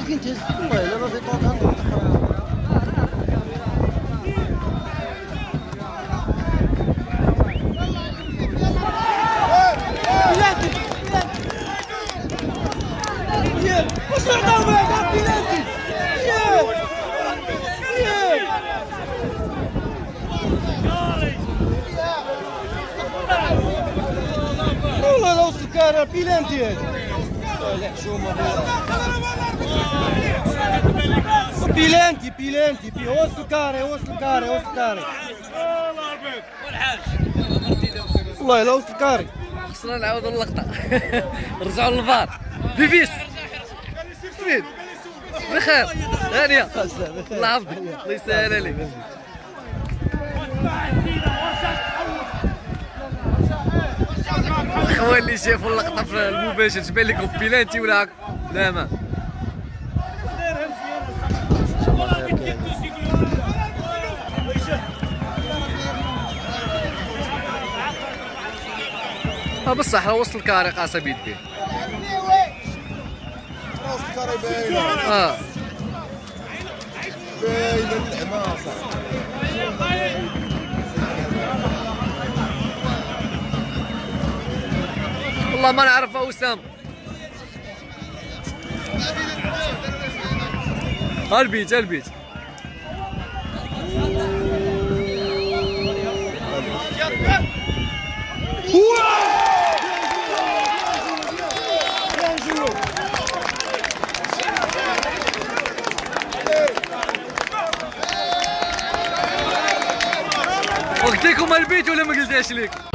فين تهز والله الا ما في طوط عندهم واش عطاو هذا بيلاتي والله لو سكارة بيلانتي هذا لا حشومة بيلانتي هو سكاري والله لو سكاري خصنا نعاودوا اللقطة نرجعوا للفار بيبيس سميت بخير هانية الله يحفظك الله يسهل عليك الخوان اللي شافوا اللقطة في المباشر تبان لكم بيلانتي ولا لا ما بصح راه وسط الكاري قاسه بيديه وسط الكاري باينه باينه الحماصه والله ما نعرفها وسام البيت قلت لكم البيت ولا ما قلتهاش لك؟